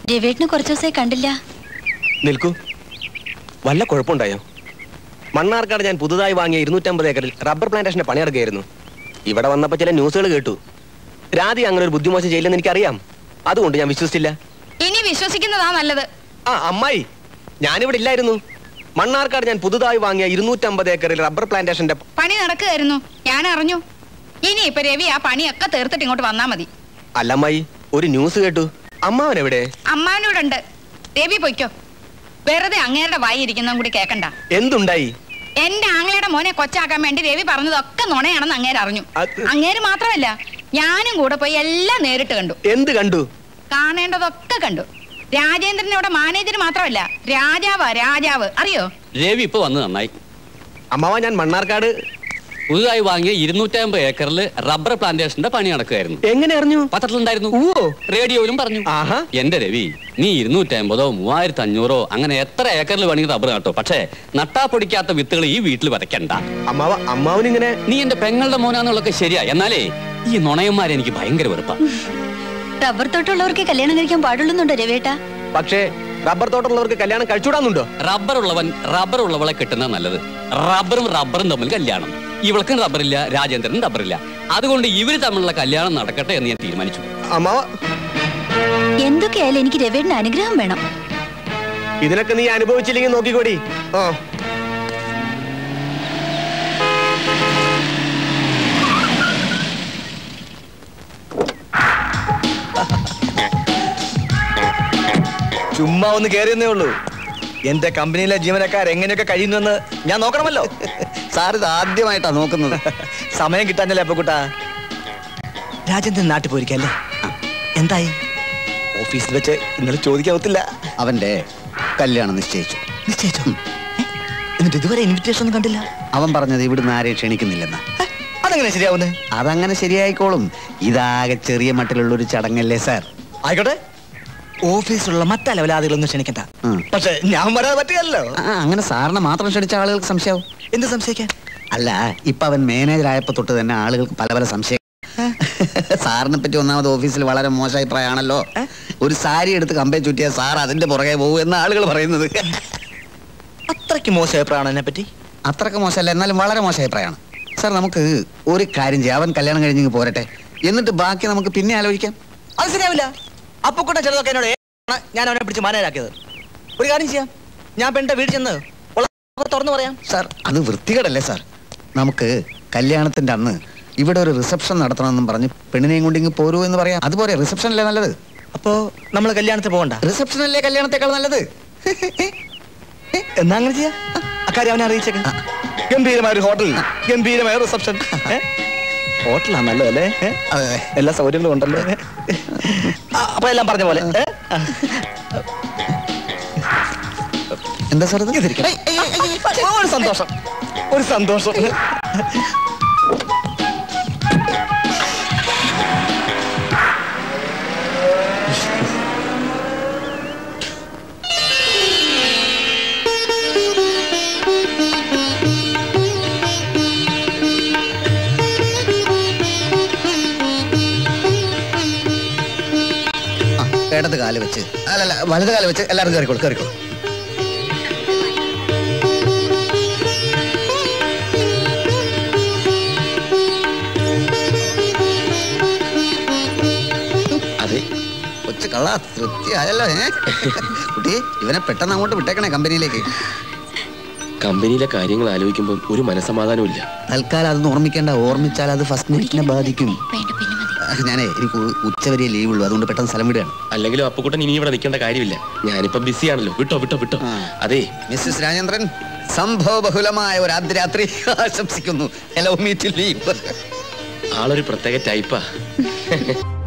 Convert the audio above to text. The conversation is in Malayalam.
രവേട്ടിനെ കുറച്ചു ദിവസമായി കണ്ടില്ല. നിൽക്കൂ, വല്ല കുഴപ്പമുണ്ടായോ? മണ്ണാർക്കാട് ഞാൻ പുതുതായി വാങ്ങിയ 250 ഏക്കറിൽ റബ്ബർ പ്ലാന്റേഷന്റെ പണിയെടുക്കുകയായിരുന്നു. ഇവിടെ വന്നപ്പോൾ ചില ന്യൂസുകൾ കേട്ടു. രാധി അങ്ങനെ ഒരു ബുദ്ധിമോശം ചെയ്യില്ലെന്ന് എനിക്കറിയാം. അതുകൊണ്ട് ഞാൻ വിശ്വസിച്ചില്ല. ഇനി വിശ്വസിക്കുന്നതാ നല്ലത്. അമ്മായി, ഞാനിവിടെ ഇല്ലായിരുന്നു. മണ്ണാർക്കാട് ഞാൻ പുതുതായി വാങ്ങിയ 250 ഏക്കറിൽ റബ്ബർ പ്ലാന്റേഷന്റെ പണി നടക്കുകയായിരുന്നു, ഞാൻ അറിഞ്ഞു. ഇനി ഇപ്പൊ രവി ആ പണിയൊക്കെ തീർത്തിട്ട് ഇങ്ങോട്ട് വന്നാ മതി. അല്ല അമ്മായി, ഒരു ന്യൂസ് കേട്ടു. അമ്മാവൻ എവിടെ? അമ്മാവനോട് ഉണ്ട്. രവി പൊയ്ക്കോ, വെറുതെ അങ്ങേരുടെ വായി ഇരിക്കുന്നതും കൂടി കേക്കണ്ട. എന്തുണ്ടായി? എന്റെ ആങ്ങളയുടെ മോനെ കൊച്ചാക്കാൻ വേണ്ടി രവി പറഞ്ഞതൊക്കെ നുണയാണെന്ന് അങ്ങേര് അറിഞ്ഞു. അങ്ങേര് മാത്രമല്ല, ഞാനും കൂടെ പോയി എല്ലാം നേരിട്ട് കണ്ടു. എന്ത് കണ്ടു? കാണേണ്ടതൊക്കെ കണ്ടു. രാജേന്ദ്രൻ ഇവിടെ മാനേജർ മാത്രമല്ല, രാജാവാ രാജാവ്, അറിയോ? രവി ഇപ്പൊ വന്ന് നന്നായി. അമ്മാവ, ഞാൻ മണ്ണാർക്കാട് പുതുതായി വാങ്ങിയ 250 ഏക്കറിൽ റബ്ബർ പ്ലാന്റേഷന്റെ പണി നടക്കുകയായിരുന്നു. എങ്ങനെ അറിഞ്ഞു? പത്രത്തിലുണ്ടായിരുന്നു, റേഡിയോയിലും പറഞ്ഞു. എന്റെ രവി, നീ 250 3500 അങ്ങനെ എത്ര ഏക്കറിൽ വേണമെങ്കിൽ റബ്ബർ നട്ടോ, പക്ഷേ നട്ടാ പൊടിക്കാത്ത വിത്തുകൾ ഈ വീട്ടിൽ വരയ്ക്കണ്ട. അമ്മാവനിങ്ങനെ നീ എന്റെ പെങ്ങളുടെ മോനാന്നുള്ളതൊക്കെ ശരിയാ, എന്നാലേ ഈ നുണയന്മാരെ എനിക്ക് ഭയങ്കര വെറുപ്പാ. റബ്ബർ തോട്ടമുള്ളവർക്ക് കല്യാണം കഴിക്കാൻ പാടുള്ളുന്നുണ്ടോ രവേട്ട? പക്ഷേ റബ്ബർ തോട്ടമുള്ളവർക്ക് കല്യാണം കഴിച്ചുകൂടാന്നുണ്ടോ? റബ്ബർ ഉള്ളവൻ റബ്ബർ ഉള്ളവളെ കിട്ടുന്ന നല്ലത്. റബ്ബറും തമ്മിൽ കല്യാണം. ഇവൾക്കും റബ്ബറില്ല, രാജേന്ദ്രനും റബ്ബറില്ല. അതുകൊണ്ട് ഇവര് തമ്മിലുള്ള കല്യാണം നടക്കട്ടെ എന്ന് ഞാൻ തീരുമാനിച്ചു. എന്തൊക്കെയായാലും എനിക്ക് രവേട്ടിന് അനുഗ്രഹം വേണം. ഇതിനൊക്കെ നീ അനുഭവിച്ചില്ലെങ്കിൽ നോക്കിക്കോടി. ചുമ്മാ ഒന്ന് കയറിയെന്നേ ഉള്ളൂ. എന്റെ കമ്പനിയിലെ ജീവനക്കാർ എങ്ങനെയൊക്കെ കഴിയുന്നുവെന്ന് ഞാൻ നോക്കണമല്ലോ. സാർ ഇത് ആദ്യമായിട്ടാ നോക്കുന്നത്. സമയം കിട്ടാനല്ലേ അപ്പക്കുട്ടാ. രാജേന്ദ്രൻ നാട്ടിൽ പോയിരിക്കല്ലേ? എന്തായി? ഓഫീസിൽ വെച്ച് ഇന്നലെ ചോദിക്കാവത്തില്ല. അവന്റെ കല്യാണം നിശ്ചയിച്ചു. എന്നിട്ട് ഇതുവരെ ഇൻവിറ്റേഷൻ ഒന്നും കണ്ടില്ല. അവൻ പറഞ്ഞത് ഇവിടുന്ന് ആരെയും ക്ഷണിക്കുന്നില്ലെന്ന്. അതെങ്ങനെ ശരിയാവുന്നത്? അതങ്ങനെ ശരിയായിക്കോളും. ഇതാകെ ചെറിയ മട്ടിലുള്ള ഒരു ചടങ്ങല്ലേ സാർ. ആയിക്കോട്ടെ, ഓഫീസിലുള്ള മറ്റ ലെവലാദികളൊന്നും ക്ഷണിക്കണ്ട. പക്ഷെ ഞാൻ വരാതെ പറ്റിയല്ലോ. അങ്ങനെ സാറിനെ മാത്രം ക്ഷണിച്ച ആളുകൾക്ക് സംശയാവും. എന്ത് സംശയിക്കാൻ? അല്ല, ഇപ്പൊ അവൻ മാനേജർ ആയപ്പോ തൊട്ട് തന്നെ ആളുകൾക്ക് പല പല സംശയം. സാറിനെ പറ്റി ഒന്നാമത് ഓഫീസിൽ വളരെ മോശ അഭിപ്രായമാണല്ലോ. ഒരു സാരി എടുത്ത് കമ്പേ ചുറ്റിയ സാർ അതിന്റെ പുറകെ പോകും എന്ന് ആളുകൾ പറയുന്നത്. അത്രയ്ക്ക് മോശ അഭിപ്രായമാണ് എന്നെ പറ്റി? അത്രയ്ക്ക് മോശമല്ല, എന്നാലും വളരെ മോശ അഭിപ്രായമാണ് സാർ. നമുക്ക് ഒരു കാര്യം ചെയ്യാം, അവൻ കല്യാണം കഴിഞ്ഞ് പോരട്ടെ, എന്നിട്ട് ബാക്കി നമുക്ക് പിന്നെ ആലോചിക്കാം. അത് ശരിയാവില്ല. അപ്പക്കൂട്ട ചിലതൊക്കെ എന്നോട് ഞാൻ അവനെ പിടിച്ച് മാനേജാക്കിയത്. ഒരു കാര്യം ചെയ്യാം, ഞാൻ പെണ്ണിന്റെ വീട്ടിൽ ചെന്ന് തുറന്നു പറയാം. സാർ, അത് വൃത്തികേടല്ലേ സാർ? നമുക്ക് കല്യാണത്തിന്റെ അന്ന് ഇവിടെ ഒരു റിസപ്ഷൻ നടത്തണമെന്നും പറഞ്ഞ് പെണ്ണിനെയും കൊണ്ട് ഇങ്ങ് പോരൂ എന്ന് പറയാം. അതുപോലെ റിസപ്ഷനല്ലേ നല്ലത്? അപ്പോ നമ്മൾ കല്യാണത്തിന് പോകണ്ട? റിസപ്ഷനല്ലേ കല്യാണത്തെക്കാൾ നല്ലത്? എന്നാ അങ്ങനെ ചെയ്യാം. അക്കാര്യം അവനെ അറിയിച്ചേക്കാം. ഗംഭീരമായ ഒരു ഹോട്ടൽ, ഗംഭീരമായ റിസപ്ഷൻ. ഹോട്ടലാണ് നല്ലതല്ലേ? എല്ലാ സൗകര്യങ്ങളും ഉണ്ടല്ലോ. അപ്പൊ എല്ലാം പറഞ്ഞ പോലെ. എന്താ സാർ ഇത്? ഒരു സന്തോഷം, ഒരു സന്തോഷം. ഇടത് കാല് വെച്ച്, അല്ലല്ല വലത് കാല് വെച്ച് എല്ലാവരും കയറിക്കോളൂ, കയറിക്കോളൂ. അതെ, കൊച്ചു കള്ള തൃപ്തിയായല്ലോ. കുട്ടി, ഇവനെ പെട്ടെന്ന് അങ്ങോട്ട് വിട്ടേക്കണേ കമ്പനിയിലേക്ക്. കമ്പനിയിലെ കാര്യങ്ങൾ ആലോചിക്കുമ്പോൾ ഒരു മനസ്സമാധാനവും ഇല്ല. തൽക്കാലം അതൊന്നും ഓർമ്മിക്കേണ്ട. ഓർമ്മിച്ചാൽ അത് ഫസ്റ്റ് നൈറ്റിനെ ബാധിക്കും. ഞാനേ എനിക്ക് ഉച്ചവരെ ലീവ് ഉള്ളൂ, അതുകൊണ്ട് പെട്ടെന്ന് സ്ഥലം വിടുകയാണ്. അല്ലെങ്കിലും അപ്പുക്കുട്ടൻ ഇനി ഇവിടെ നിൽക്കേണ്ട കാര്യമില്ല. ഞാനിപ്പോ ബിസിയാണല്ലോ. വിട്ടോ വിട്ടോ വിട്ടോ. അതെ മിസ്സസ് രാജേന്ദ്രൻ, സംഭവ ബഹുലമായ ഒരു അർദ്ധരാത്രി ആശംസിക്കുന്നു. Hello, me to leave. ആളൊരു പ്രത്യേക ടൈപ്പാ.